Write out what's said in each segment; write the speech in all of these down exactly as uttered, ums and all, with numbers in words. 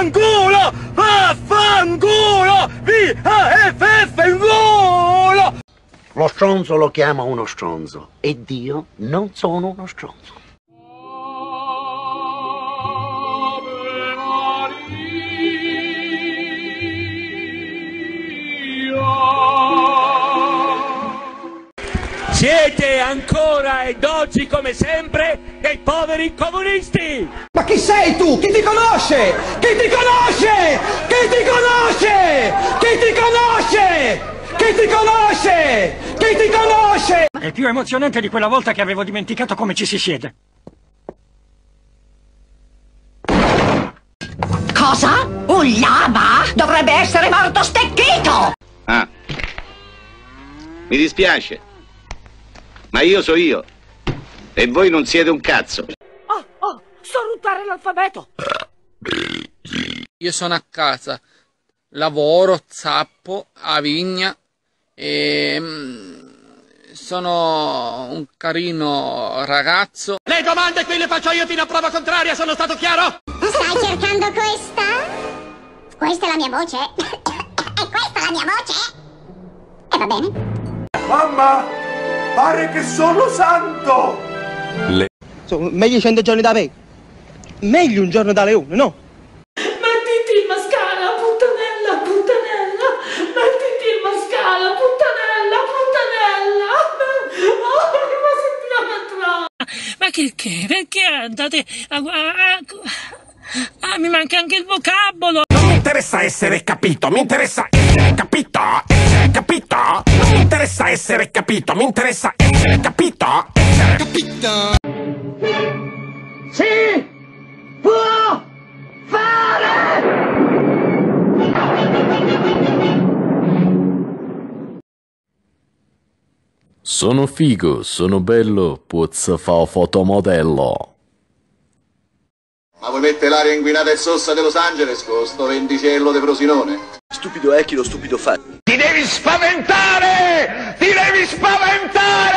Vaffanculo! Vaffanculo! V A F F culo! Lo stronzo lo chiama uno stronzo ed io non sono uno stronzo. Siete ancora ed oggi come sempre dei poveri comunisti! Ma chi sei tu? Chi ti conosce? Chi ti conosce? Chi ti conosce? Chi ti conosce? Chi ti conosce? Chi ti conosce? È più emozionante di quella volta che avevo dimenticato come ci si siede. Cosa? Un lama? Dovrebbe essere morto stecchito! Ah, mi dispiace. Ma io so io. E voi non siete un cazzo. Oh, oh, so ruttare l'alfabeto! Io sono a casa, lavoro, zappo, a vigna e sono un carino ragazzo. Le domande qui le faccio io fino a prova contraria, sono stato chiaro? Stai cercando questa? Questa è la mia voce? E questa è la mia voce? E va bene? Mamma! Pare che sono santo! Le... So, meglio cento giorni da me. Meglio un giorno da leone, no? Mettiti il mascara, puttanella, puttanella! Mettiti il mascara, puttanella, puttanella! Oh, mi fa sentire Ma che che? Perché andate a... a, a... Ah, mi manca anche il vocabolo! Non mi interessa essere capito, mi interessa essere capito, essere capito. Non mi interessa essere capito, mi interessa essere capito, essere capito. Si può fare! Sono figo, sono bello, puzza fa fotomodello. Ma vuoi mettere l'aria inquinata e sossa di Los Angeles con sto vendicello di Frosinone? Stupido è chi lo stupido fa. Ti devi spaventare! Ti devi spaventare!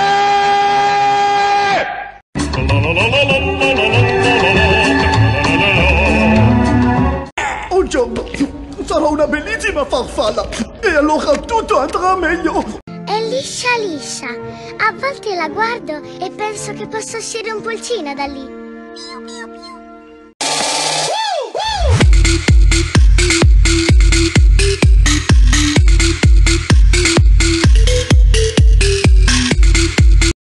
Un giorno sarò una bellissima farfalla e allora tutto andrà meglio. È liscia liscia. A volte la guardo e penso che possa uscire un pulcino da lì. Piu, piu, piu.